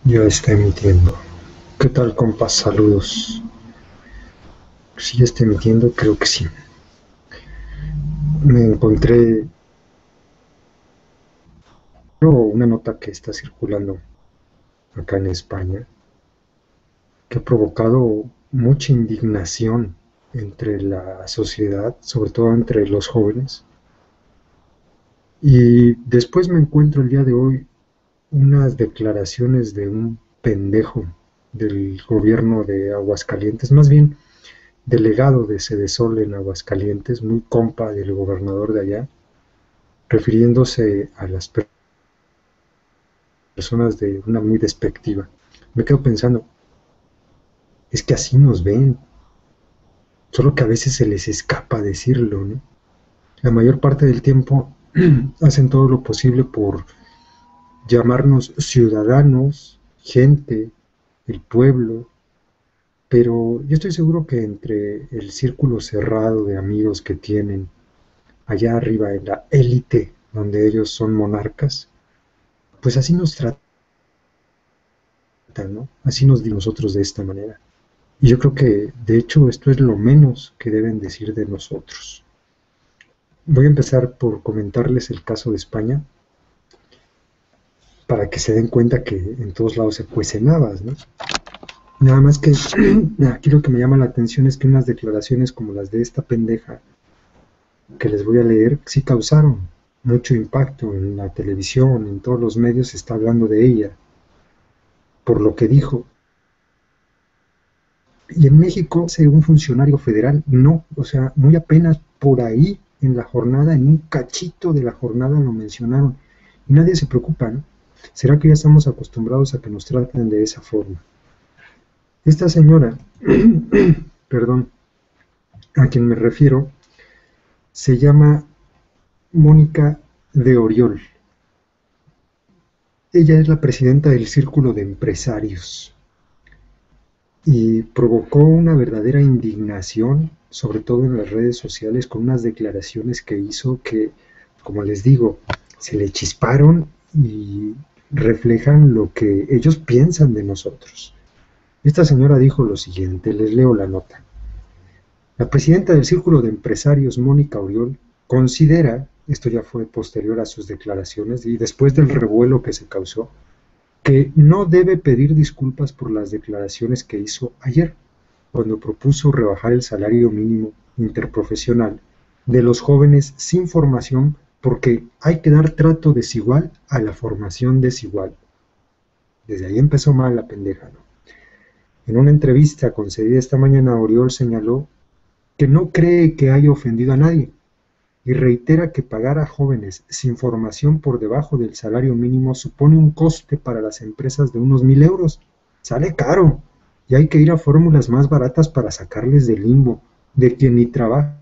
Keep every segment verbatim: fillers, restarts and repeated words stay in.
Ya está emitiendo. ¿Qué tal, compas? Saludos. Si ya está emitiendo, creo que sí. Me encontré una nota que está circulando acá en España que ha provocado mucha indignación entre la sociedad, sobre todo entre los jóvenes. Y después me encuentro el día de hoy unas declaraciones de un pendejo del gobierno de Aguascalientes, más bien delegado de Sedesol en Aguascalientes, muy compa del gobernador de allá, refiriéndose a las personas de una muy despectiva. Me quedo pensando, es que así nos ven, solo que a veces se les escapa decirlo, ¿no? La mayor parte del tiempo hacen todo lo posible por llamarnos ciudadanos, gente, el pueblo, pero yo estoy seguro que entre el círculo cerrado de amigos que tienen allá arriba en la élite, donde ellos son monarcas, pues así nos tratan, ¿no? Así nos di nosotros de esta manera. Y yo creo que, de hecho, esto es lo menos que deben decir de nosotros. Voy a empezar por comentarles el caso de España, para que se den cuenta que en todos lados se cuecen habas, ¿no? Nada más que aquí lo que me llama la atención es que unas declaraciones como las de esta pendeja que les voy a leer sí causaron mucho impacto en la televisión, en todos los medios se está hablando de ella, por lo que dijo. Y en México, según un funcionario federal, no, o sea, muy apenas por ahí en la jornada, en un cachito de la jornada lo mencionaron. Y nadie se preocupa, ¿no? ¿Será que ya estamos acostumbrados a que nos traten de esa forma? Esta señora, perdón, a quien me refiero, se llama Mónica de Oriol. Ella es la presidenta del Círculo de Empresarios y provocó una verdadera indignación, sobre todo en las redes sociales, con unas declaraciones que hizo que, como les digo, se le chisparon y reflejan lo que ellos piensan de nosotros. Esta señora dijo lo siguiente, les leo la nota. La presidenta del Círculo de Empresarios, Mónica Oriol, considera, esto ya fue posterior a sus declaraciones y después del revuelo que se causó, que no debe pedir disculpas por las declaraciones que hizo ayer, cuando propuso rebajar el salario mínimo interprofesional de los jóvenes sin formación, porque hay que dar trato desigual a la formación desigual. Desde ahí empezó mal la pendeja, ¿no? En una entrevista concedida esta mañana, Oriol señaló que no cree que haya ofendido a nadie y reitera que pagar a jóvenes sin formación por debajo del salario mínimo supone un coste para las empresas de unos mil euros. Sale caro y hay que ir a fórmulas más baratas para sacarles del limbo, de quien ni trabaja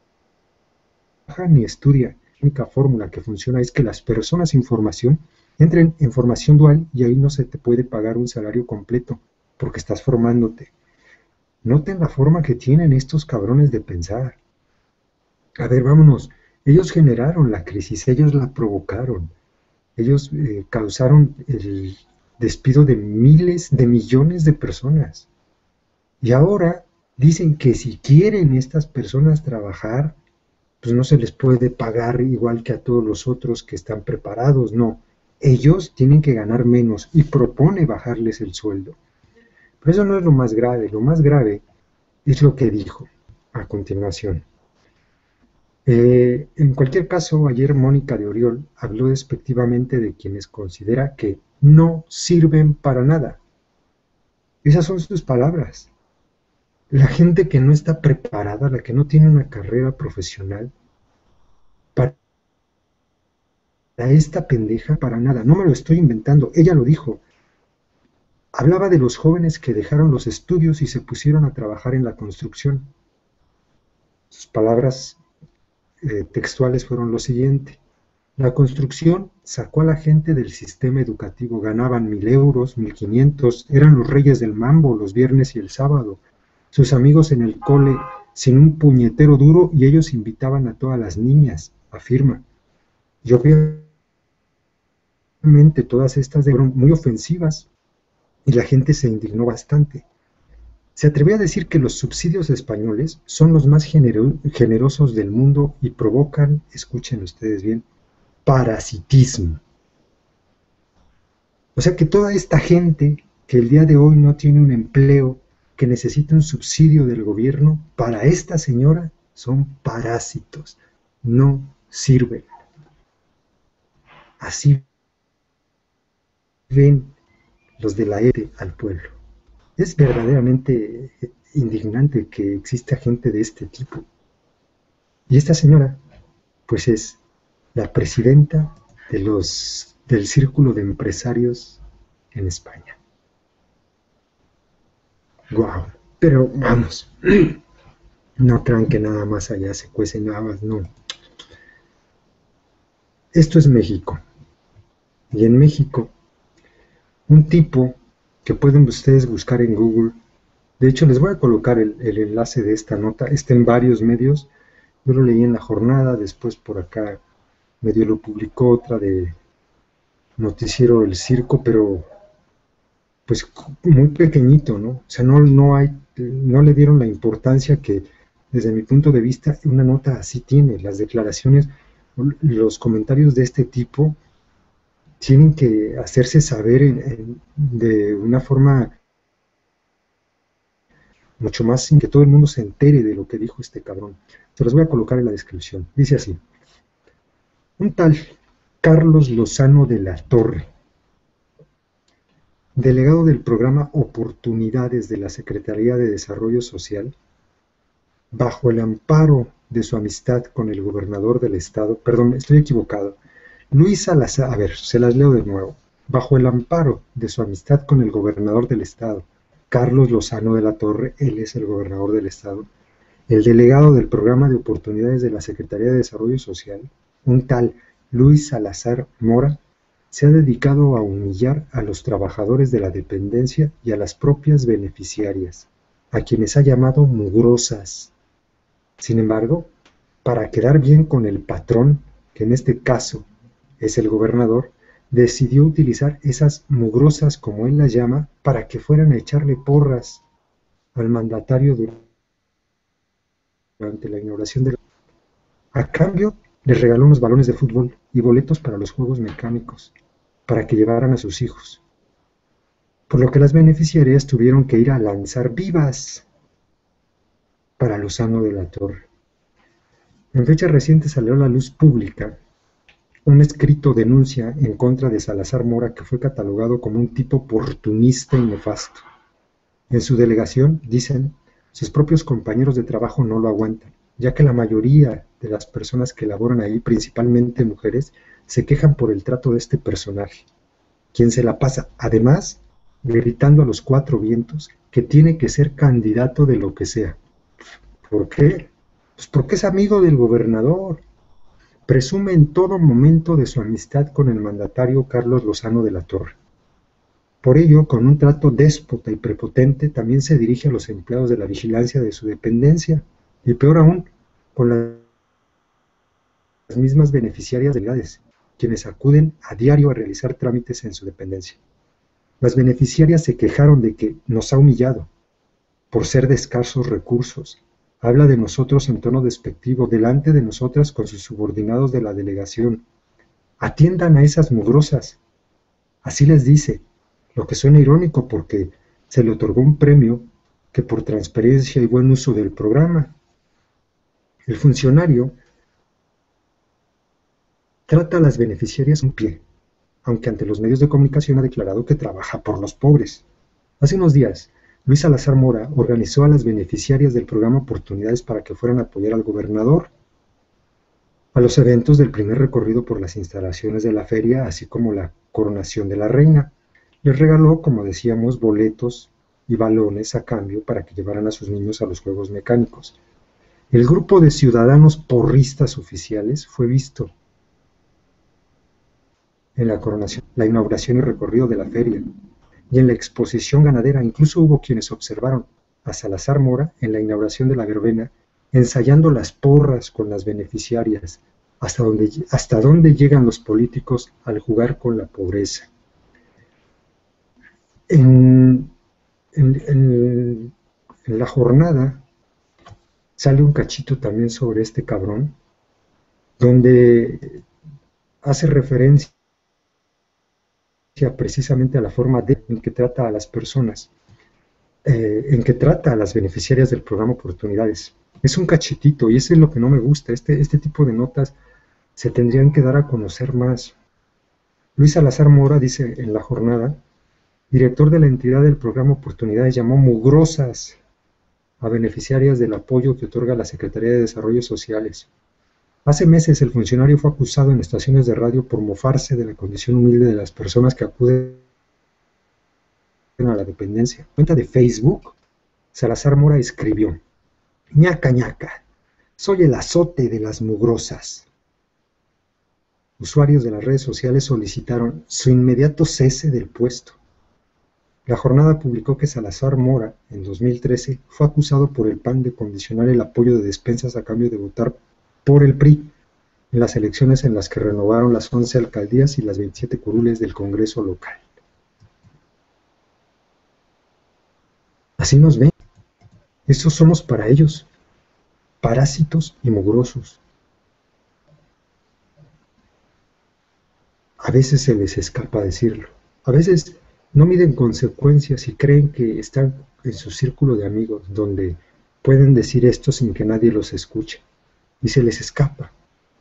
ni estudia. La única fórmula que funciona es que las personas sin formación entren en formación dual y ahí no se te puede pagar un salario completo porque estás formándote. Noten la forma que tienen estos cabrones de pensar. A ver, vámonos. Ellos generaron la crisis, ellos la provocaron. Ellos eh, causaron el despido de miles, de millones de personas. Y ahora dicen que si quieren estas personas trabajar, pues no se les puede pagar igual que a todos los otros que están preparados, no. Ellos tienen que ganar menos y propone bajarles el sueldo. Pero eso no es lo más grave, lo más grave es lo que dijo a continuación. Eh, en cualquier caso, ayer Mónica de Oriol habló despectivamente de quienes considera que no sirven para nada. Esas son sus palabras. La gente que no está preparada, la que no tiene una carrera profesional, para esta pendeja, para nada. No me lo estoy inventando, ella lo dijo. Hablaba de los jóvenes que dejaron los estudios y se pusieron a trabajar en la construcción. Sus palabras eh, textuales fueron lo siguiente. La construcción sacó a la gente del sistema educativo, ganaban mil euros, mil quinientos, eran los reyes del mambo los viernes y el sábado, sus amigos en el cole sin un puñetero duro y ellos invitaban a todas las niñas, afirma. Y obviamente todas estas fueron muy ofensivas y la gente se indignó bastante. Se atrevió a decir que los subsidios españoles son los más genero generosos del mundo y provocan, escuchen ustedes bien, parasitismo. O sea que toda esta gente que el día de hoy no tiene un empleo, que necesita un subsidio del gobierno, para esta señora son parásitos, no sirven. Así ven los de la E T E al pueblo. Es verdaderamente indignante que exista gente de este tipo. Y esta señora, pues es la presidenta de los, del Círculo de Empresarios en España. ¡Guau! Pero vamos, no crean que nada más allá se cuecen habas, no. Esto es México. Y en México, un tipo que pueden ustedes buscar en Google, de hecho les voy a colocar el, el enlace de esta nota, está en varios medios, yo lo leí en La Jornada, después por acá medio lo publicó otra de Noticiero El Circo, pero pues muy pequeñito, ¿no? O sea, no, no hay, no le dieron la importancia que desde mi punto de vista una nota así tiene. Las declaraciones, los comentarios de este tipo tienen que hacerse saber en, en, de una forma mucho más sin que todo el mundo se entere de lo que dijo este cabrón. Se los voy a colocar en la descripción. Dice así: un tal Carlos Lozano de la Torre, delegado del programa Oportunidades de la Secretaría de Desarrollo Social, bajo el amparo de su amistad con el gobernador del estado, perdón, estoy equivocado, Luis Salazar, a ver, se las leo de nuevo, bajo el amparo de su amistad con el gobernador del estado, Carlos Lozano de la Torre, él es el gobernador del estado, el delegado del programa de oportunidades de la Secretaría de Desarrollo Social, un tal Luis Salazar Mora, se ha dedicado a humillar a los trabajadores de la dependencia y a las propias beneficiarias, a quienes ha llamado mugrosas. Sin embargo, para quedar bien con el patrón, que en este caso es el gobernador, decidió utilizar esas mugrosas, como él las llama, para que fueran a echarle porras al mandatario durante la inauguración de la... A cambio, les regaló unos balones de fútbol y boletos para los juegos mecánicos, para que llevaran a sus hijos. Por lo que las beneficiarias tuvieron que ir a lanzar vivas para Lozano de la Torre. En fecha reciente salió a la luz pública un escrito denuncia en contra de Salazar Mora, que fue catalogado como un tipo oportunista y nefasto. En su delegación, dicen, sus propios compañeros de trabajo no lo aguantan, ya que la mayoría de las personas que laboran ahí, principalmente mujeres, se quejan por el trato de este personaje, quien se la pasa, además, gritando a los cuatro vientos que tiene que ser candidato de lo que sea. ¿Por qué? Pues porque es amigo del gobernador. Presume en todo momento de su amistad con el mandatario Carlos Lozano de la Torre. Por ello, con un trato déspota y prepotente, también se dirige a los empleados de la vigilancia de su dependencia, y peor aún, con las mismas beneficiarias de edades, quienes acuden a diario a realizar trámites en su dependencia. Las beneficiarias se quejaron de que nos ha humillado, por ser de escasos recursos. Habla de nosotros en tono despectivo, delante de nosotras con sus subordinados de la delegación. Atiendan a esas mugrosas. Así les dice, lo que suena irónico porque se le otorgó un premio que por transparencia y buen uso del programa. El funcionario trata a las beneficiarias un pie, aunque ante los medios de comunicación ha declarado que trabaja por los pobres. Hace unos días, Luis Salazar Mora organizó a las beneficiarias del programa Oportunidades para que fueran a apoyar al gobernador a los eventos del primer recorrido por las instalaciones de la feria, así como la coronación de la reina. Les regaló, como decíamos, boletos y balones a cambio para que llevaran a sus niños a los juegos mecánicos. El grupo de ciudadanos porristas oficiales fue visto en la coronación, la inauguración y recorrido de la feria, y en la exposición ganadera. Incluso hubo quienes observaron a Salazar Mora en la inauguración de la verbena, ensayando las porras con las beneficiarias, hasta donde, hasta dónde llegan los políticos al jugar con la pobreza. En, en, en, en la jornada sale un cachito también sobre este cabrón, donde hace referencia precisamente a la forma de en que trata a las personas, eh, en que trata a las beneficiarias del programa Oportunidades. Es un cachetito y eso es lo que no me gusta. Este, este tipo de notas se tendrían que dar a conocer más. Luis Salazar Mora dice en la jornada, director de la entidad del programa Oportunidades, llamó mugrosas a beneficiarias del apoyo que otorga la Secretaría de Desarrollo Sociales. Hace meses el funcionario fue acusado en estaciones de radio por mofarse de la condición humilde de las personas que acuden a la dependencia. En cuenta de Facebook, Salazar Mora escribió, ñaca ñaca, soy el azote de las mugrosas. Usuarios de las redes sociales solicitaron su inmediato cese del puesto. La jornada publicó que Salazar Mora, en dos mil trece, fue acusado por el P A N de condicionar el apoyo de despensas a cambio de votar por el P R I en las elecciones en las que renovaron las once alcaldías y las veintisiete curules del Congreso local. Así nos ven. Estos somos para ellos, parásitos y mugrosos. A veces se les escapa decirlo. A veces no miden consecuencias y creen que están en su círculo de amigos, donde pueden decir esto sin que nadie los escuche. Y se les escapa.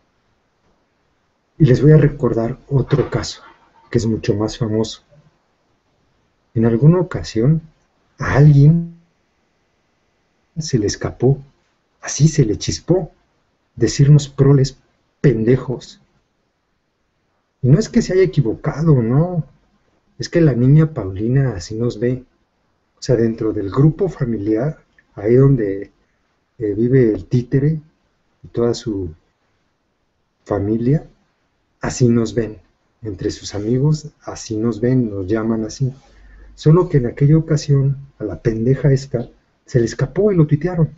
Y les voy a recordar otro caso, que es mucho más famoso. En alguna ocasión, a alguien se le escapó, así se le chispó, decirnos proles pendejos. Y no es que se haya equivocado, no. Es que la niña Paulina así nos ve. O sea, dentro del grupo familiar, ahí donde eh, vive el títere y toda su familia, así nos ven. Entre sus amigos, así nos ven, nos llaman así. Solo que en aquella ocasión, a la pendeja esta, se le escapó y lo tuitearon.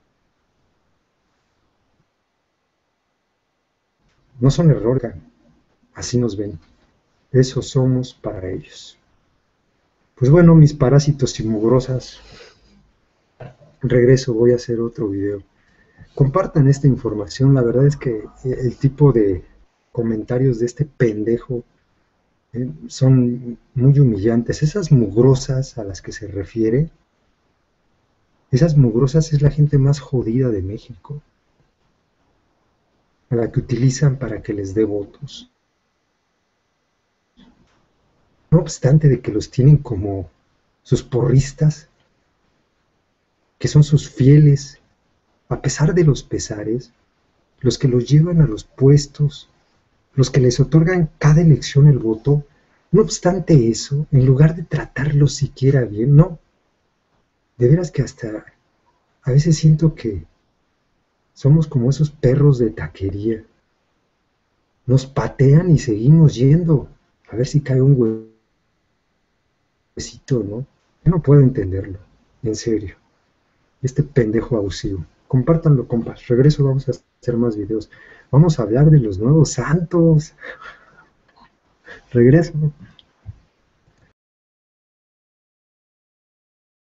No son errores, así nos ven. Eso somos para ellos. Pues bueno, mis parásitos y mugrosas, regreso, voy a hacer otro video. Compartan esta información, la verdad es que el tipo de comentarios de este pendejo eh, son muy humillantes. Esas mugrosas a las que se refiere, esas mugrosas es la gente más jodida de México, a la que utilizan para que les dé votos. No obstante de que los tienen como sus porristas, que son sus fieles, a pesar de los pesares, los que los llevan a los puestos, los que les otorgan cada elección el voto, no obstante eso, en lugar de tratarlos siquiera bien, no. De veras que hasta a veces siento que somos como esos perros de taquería. Nos patean y seguimos yendo, a ver si cae un huesito, ¿no? Yo no puedo entenderlo, en serio. Este pendejo abusivo. Compártanlo, compas. Regreso, vamos a hacer más videos. Vamos a hablar de los nuevos santos. Regreso.